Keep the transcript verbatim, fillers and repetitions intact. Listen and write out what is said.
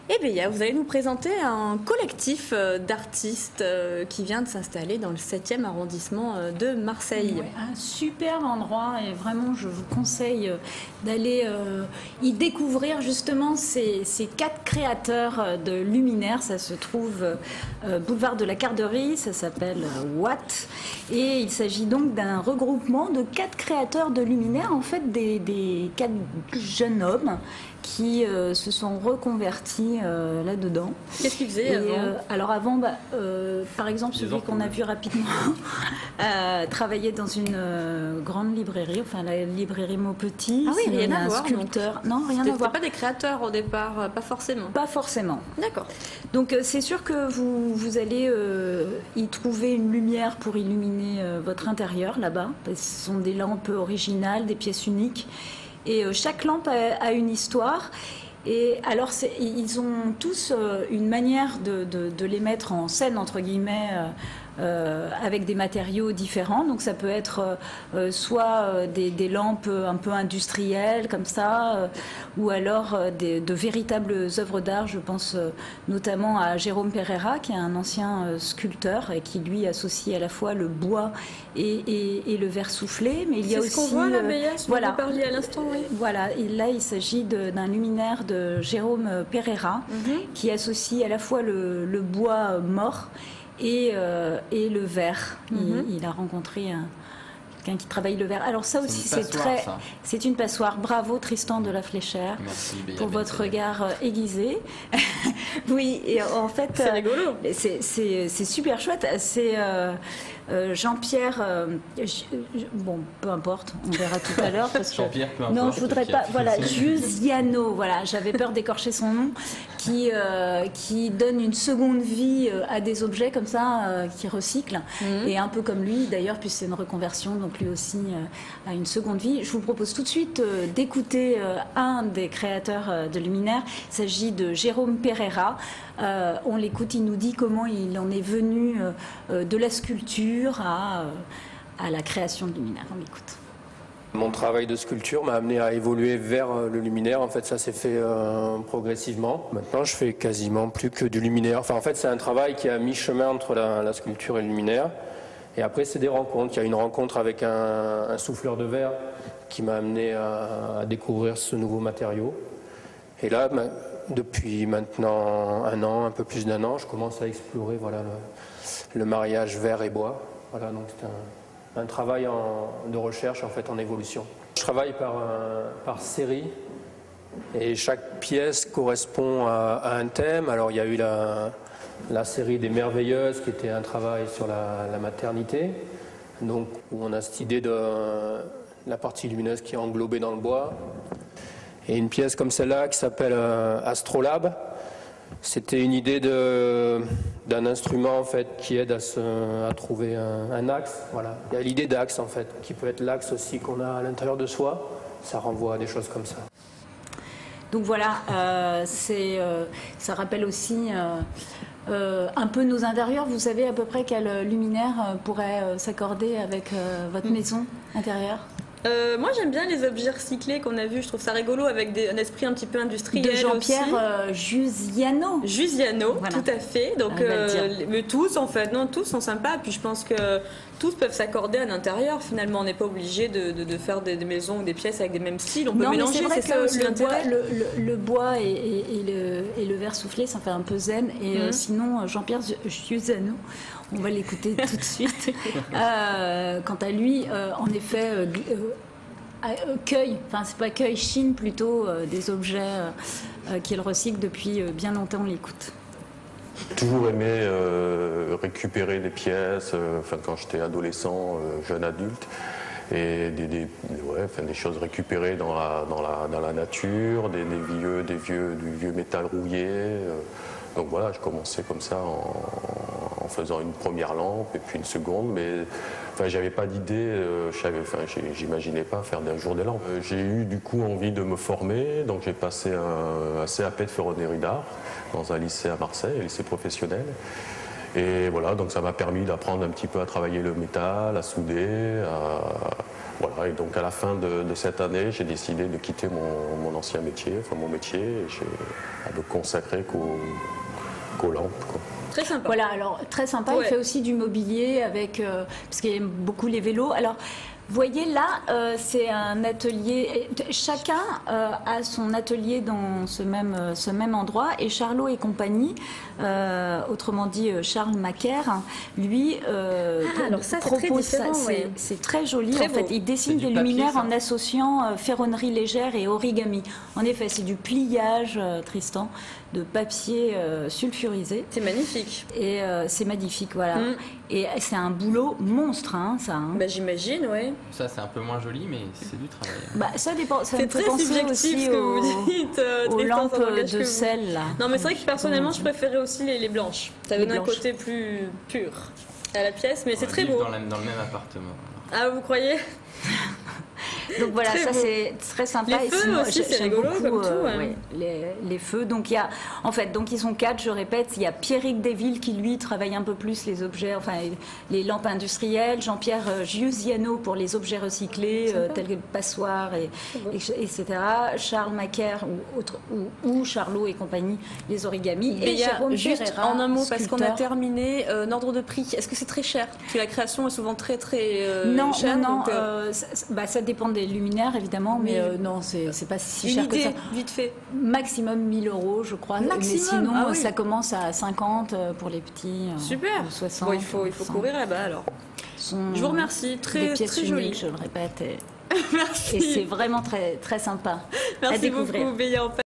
Eh bien, vous allez nous présenter un collectif d'artistes qui vient de s'installer dans le septième arrondissement de Marseille. Ouais, un super endroit et vraiment je vous conseille d'aller euh, y découvrir justement ces, ces quatre créateurs de luminaires. Ça se trouve euh, boulevard de la Carderie, ça s'appelle Watt et il s'agit donc d'un regroupement de quatre créateurs de luminaires, en fait des, des quatre jeunes hommes qui euh, se sont reconvertis euh, là-dedans. Qu'est-ce qu'ils faisaient et, avant euh, Alors avant, bah, euh, par exemple, celui qu'on a vu rapidement euh, travaillait dans une euh, grande librairie, enfin la librairie Maupetit. Ah oui, rien à un voir. Sculpteur. Non, rien à voir. Pas des créateurs au départ, pas forcément. Pas forcément. D'accord. Donc euh, c'est sûr que vous, vous allez euh, y trouver une lumière pour illuminer euh, votre intérieur là-bas. Ce sont des lampes originales, des pièces uniques. Et euh, chaque lampe a, a une histoire. Et alors, ils ont tous euh, une manière de, de, de les mettre en scène, entre guillemets, euh, euh, avec des matériaux différents. Donc, ça peut être euh, soit euh, des, des lampes un peu industrielles, comme ça, euh, ou alors euh, des, de véritables œuvres d'art. Je pense euh, notamment à Jérôme Pereira, qui est un ancien euh, sculpteur et qui, lui, associe à la fois le bois et, et, et le verre soufflé. Mais il y a aussi... C'est ce qu'on voit, là, Béas, voilà. Vous parliez à l'instant, oui. Voilà. Et là, il s'agit d'un luminaire de Jérôme Pereira, mm-hmm. qui associe à la fois le, le bois mort et, euh, et le verre. Mm-hmm. il, il a rencontré un, quelqu'un qui travaille le verre. Alors ça aussi, c'est très, c'est une passoire. Bravo Tristan de la Fléchère. Merci, Béa, pour votre regard euh, aiguisé. Oui, et en fait, c'est rigolo. Euh, c'est super chouette. C'est euh, euh, Jean-Pierre. Euh, bon, peu importe, on verra tout à l'heure parce que Jean-Pierre, peu importe. Non, je voudrais pas. Voilà, Giusiano. Voilà, j'avais peur d'écorcher son nom, qui euh, qui donne une seconde vie à des objets comme ça, euh, qui recyclent. Mm-hmm. Et un peu comme lui, d'ailleurs, puis c'est une reconversion, donc lui aussi euh, a une seconde vie. Je vous propose tout de suite euh, d'écouter euh, un des créateurs euh, de luminaires. Il s'agit de Jérôme Pereira. Euh, on l'écoute, il nous dit comment il en est venu euh, de la sculpture à, à la création de luminaires. On l'écoute. Mon travail de sculpture m'a amené à évoluer vers le luminaire. En fait, ça s'est fait euh, progressivement. Maintenant, je fais quasiment plus que du luminaire. Enfin, en fait, c'est un travail qui est à mi-chemin entre la, la sculpture et le luminaire. Et après, c'est des rencontres. Il y a une rencontre avec un, un souffleur de verre qui m'a amené à, à découvrir ce nouveau matériau. Et là, depuis maintenant un an, un peu plus d'un an, je commence à explorer voilà, le, le mariage verre et bois. Voilà, donc c'est un, un travail en, de recherche en fait en évolution. Je travaille par, un, par série et chaque pièce correspond à, à un thème. Alors il y a eu la, la série des Merveilleuses qui était un travail sur la, la maternité, donc où on a cette idée de la partie lumineuse qui est englobée dans le bois. Et une pièce comme celle-là qui s'appelle euh, Astrolabe, c'était une idée d'un instrument en fait qui aide à, se, à trouver un, un axe. Voilà. Il y a l'idée d'axe en fait, qui peut être l'axe aussi qu'on a à l'intérieur de soi. Ça renvoie à des choses comme ça. Donc voilà, euh, c'est, euh, ça rappelle aussi euh, euh, un peu nos intérieurs. Vous savez à peu près quel luminaire euh, pourrait euh, s'accorder avec euh, votre mmh. maison intérieure? Euh, moi j'aime bien les objets recyclés qu'on a vus, je trouve ça rigolo avec des, un esprit un petit peu industriel. De Jean-Pierre euh, Giusiano. Giusiano, voilà. Tout à fait. Donc euh, mais tous en fait, non, tous sont sympas. Puis je pense que tous peuvent s'accorder à l'intérieur. Finalement, on n'est pas obligé de, de, de faire des, des maisons ou des pièces avec des mêmes styles. On peut non, mélanger. C'est ça aussi le bois, l'intérêt. Le, le, le bois et, et, et, le, et le verre soufflé, ça fait un peu zen. Et mm-hmm. euh, sinon, Jean-Pierre Giusiano, on va l'écouter tout de suite. Euh, quant à lui, euh, en effet. Euh, euh, cueille, enfin c'est pas cueille, chine plutôt euh, des objets euh, qu'il recycle depuis euh, bien longtemps, on l'écoute. J'ai toujours aimé euh, récupérer des pièces, euh, enfin, quand j'étais adolescent, euh, jeune adulte, et des, des, ouais, enfin, des choses récupérées dans la, dans la, dans la nature, des, des vieux, des vieux, du vieux métal rouillé. Euh, donc voilà, je commençais comme ça en, en faisant une première lampe et puis une seconde, mais enfin, j'avais pas d'idée, euh, enfin, j'imaginais pas faire d'un jour des lampes. Euh, j'ai eu du coup envie de me former, donc j'ai passé un, un C A P de ferronnerie d'art dans un lycée à Marseille, un lycée professionnel. Et voilà, donc ça m'a permis d'apprendre un petit peu à travailler le métal, à souder. À... Voilà, et donc à la fin de, de cette année, j'ai décidé de quitter mon, mon ancien métier, enfin mon métier, et j'ai à me consacrer qu'aux qu'aux lampes, quoi. Très sympa. Voilà, alors très sympa. Ouais. Il fait aussi du mobilier avec, euh, parce qu'il aime beaucoup les vélos. Alors, vous voyez là, euh, c'est un atelier. Chacun euh, a son atelier dans ce même, ce même endroit. Et Charlot et compagnie, euh, autrement dit Charles Macaire, lui euh, ah, alors ça, propose ça. C'est ouais. très joli. Très en fait, il dessine des luminaires papier, en associant euh, ferronnerie légère et origami. En effet, c'est du pliage, euh, Tristan, de papier euh, sulfurisé. C'est magnifique. Et euh, c'est magnifique, voilà. Mm. Et c'est un boulot monstre, hein, ça. Hein. Bah, j'imagine, ouais. Ça, c'est un peu moins joli, mais c'est du travail. Bah, ça dépend. Ça c'est très subjectif aussi ce que aux, vous dites. Euh, aux lampes de sel, là. Non, mais c'est vrai que personnellement, je préférais aussi les, les blanches. Ça donne un côté plus pur à la pièce, mais c'est très beau. Dans, la, dans le même appartement. Ah, vous croyez? Donc voilà, très ça beau. C'est très sympa. Les et feux sinon, aussi, c'est rigolo beaucoup, comme tout. Euh, hein. ouais, les, les feux. Donc il y a, en fait, donc ils sont quatre. Je répète, il y a Pierrick Desvilles qui lui travaille un peu plus les objets, enfin les lampes industrielles. Jean-Pierre Giusiano pour les objets recyclés euh, tels que passoires et, et et cetera. Charles Macaire ou autre ou, ou Charlot et compagnie les origamis. Et, et Jérôme juste Ferreira, en un mot sculpteur. Parce qu'on a terminé euh, ordre de prix. Est-ce que c'est très cher? Parce que la création est souvent très très euh, non, chère. Non, donc, non. Euh, ça, bah, ça dépend des luminaires évidemment, mais, mais euh, non, c'est pas si une cher idée, que ça. Vite fait. Maximum mille euros, je crois. Maximum. Mais sinon, ah, oui. ça commence à cinquante pour les petits. Super. Euh, soixante. Bon, il faut, il faut courir là-bas alors. Sont je vous remercie. Très, des pièces très joli. Je le répète. Et, Merci. Et c'est vraiment très, très sympa. Merci à découvrir. beaucoup, Béa.